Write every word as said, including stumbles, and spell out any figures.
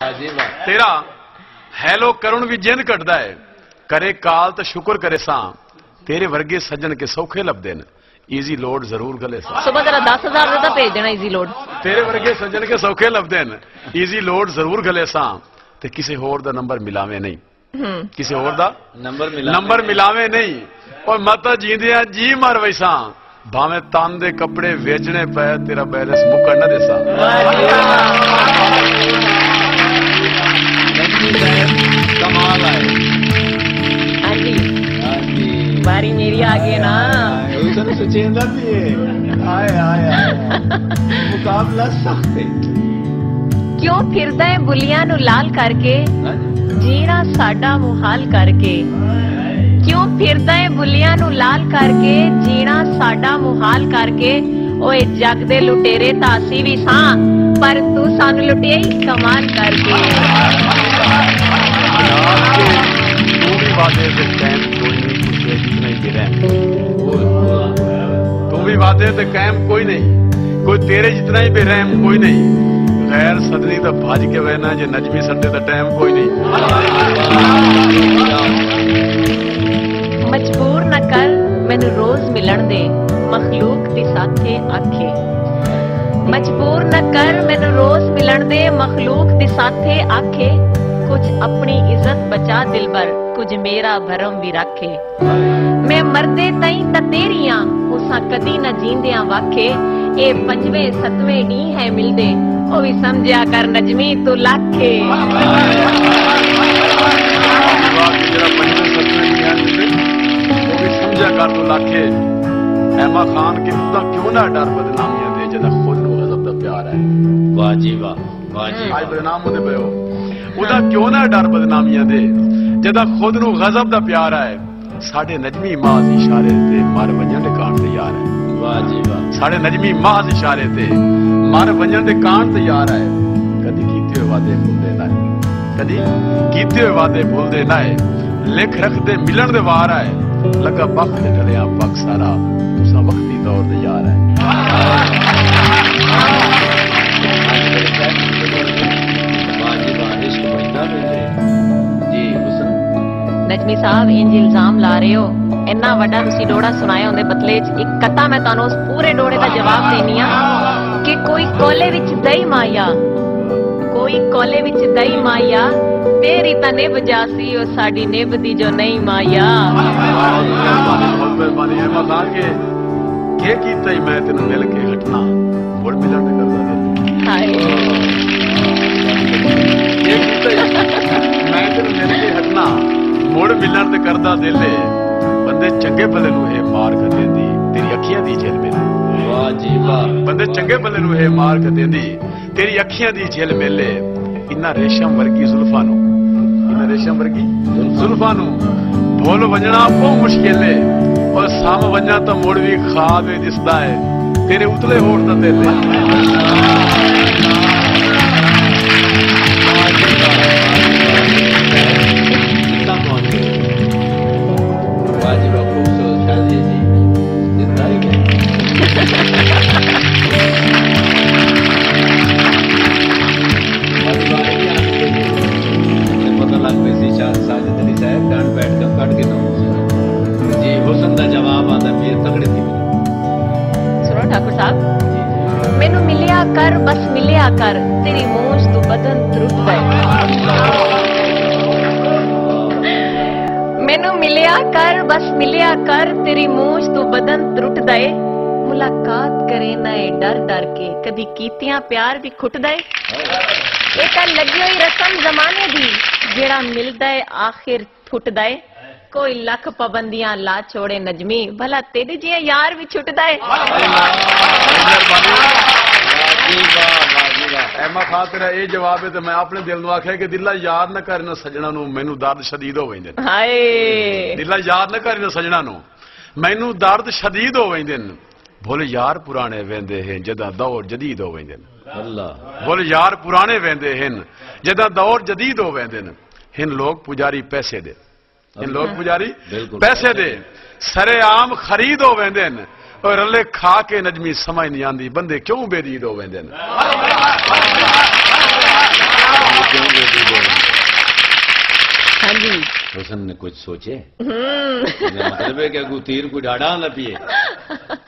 तेरा हैलो करुण भी जिंद कटदा है करे काल तो शुक्र करे सा तेरे वर्गे सज्जन के सौखे लभदे न ईजी लोड जरूर गले सा सुबह जरा दस हजार का भेज देना ईजी लोड तेरे वर्गे सज्जन के सौखे लभदे न ईजी लोड जरूर गले सा ते किसी होर दा नंबर मिलावे नहीं किसी होर दा नंबर मिलावे नंबर मिलावे नहीं और मत जींदिया जी मर वैसा भावे तन दे कपड़े वेचने पे तेरा बैलेंस मुक्कड़ न देसा कमाल है। हाँ जी हाँ जी बारी मेरी आ गई ना उसने सुचेंदा भी है आए आए आए मुकाबला सख्त है क्यों फिरदा है बुलियां नु लाल करके जीना साडा मुहाल करके क्यों फिरदा है बुलियां नु लाल करके जीना साडा मुहाल करके ओए जग दे लुटेरे तासी भी सां पर तू सानू लुटिया ही कमाल करके तू भी वादे से कैम कोई नहीं तुझे जितना ही गिरा तू भी वादे से कैम कोई नहीं कोई तेरे जितना ही बेरहम कोई नहीं गैर सदनी तो भाज के बहना जो नजमी संडे का टाइम कोई नहीं मजबूर न कर मैनू रोज मिलन दे मखलूक दी साथे आखे मजबूर न कर मैनू रोज मिलन दे मखलूक दी साथे आखे कुछ अपनी इज्जत बचा दिल पर कुछ मेरा भरम भी रखे मैं मरदे तई ता तेरियां उसा कदी न जींदियां वाखे ए पंजवें सतवें नी है मिलदे ओ भी समझा कर नजमी तू लाखे समझा कर तू लाखे एमा खान के उदा क्यों ना डर बदनामियां दे जदा खुद नु गजब दा प्यार है वाह जी वाह वाह जी आज बदनाम होते पे हो उदा क्यों ना डर बदनामियां दे जदा खुद नु गजब दा प्यार है साडे नजमी माज इशारे ते मर वजन दे कान तैयार है वाह जी वाह साडे नजमी माज इशारे ते मर वजन दे कान तैयार है कदी कीते हुए वादे भूलदे ना कदी कीते हुए वादे भूलदे ना लिख रख दे मिलन दे वार है लगा बख दे ढलिया पग सारा तुसा वक्ती दौर दे यार है नजमी साहब इंज इल्जाम ला रहे हो इन्ना वड्डा तुसी डोड़ा सुनाया उन्दे बदले च एक कथा मैं तुहानू उस पूरे डोड़े का जवाब देनी आ कि कोई कोले विच दही माया कोई कोले विच दही माया तेरी ता निभ जासी ओ साडी निभ दी जो नहीं माया मेहरबानी है मकान के के कीता ही मैं तेन मिल के हटना मुड़ मिलन करदा दे हाय के कीता मैं तेन मिल के हटना मुड़ मिलन ते करदा दिल बंदे चंगे भले नु ए मार कर देंदी तेरी अखियां दी झिल मिल वाह जी वाह बंदे चंगे भले नु ए मार कर देंदी तेरी अखियां दी झिल मिले इन्ना रेशम वर्गी जुल्फां नु इन्ना रेशम वर्गी जुल्फां नु भूल वजना बहुत मुश्किल है और साम वजना तो मुड़ भी खाब दिसदा है तेरे उतले होठ दा दिल मैनू मिलिया कर बस मिलिया कर तेरी मूंछ तू बदन त्रुट गए मैनू मिलिया कर बस मिलिया कर तेरी मूंछ तू बदन त्रुट गए मुलाकात करे ना डर डर के कदी कीतियां प्यार भी खुट गए ये तां लगी हुई रस्म जमाने दी जेड़ा मिलदा है आखिर फुट गए कोई लख पाबंदियां ला छोड़े नजमी भला तेरे जिया यार भी छुटदा है एमा खां तेरा ये जवाब है तो मैं अपने दिल नूं आख्या कि दिला याद न कर सजना नूं मैनू दर्द शदीद हो वेंदे हाय दिला याद न कर सजना नूं मैनू दर्द शदीद हो वेंदे भुल यार पुराने वेंदे हैं जदा दौर जदीद हो वेंदे अल्लाह भुल यार पुराने वेंदे हैं जदा दौर जदीद हो वेंदे हिन लोग पुजारी पैसे दे इन लोग पुजारी पैसे दे सरे आम खरीद हो वेंदे और रले खा के नजमी समझ नहीं आती बंदे क्यों बेदीद हो वेंदे हुसन ने कुछ सोचे मतलब है कि अगू तीर कोई डाढ़ा ना पिए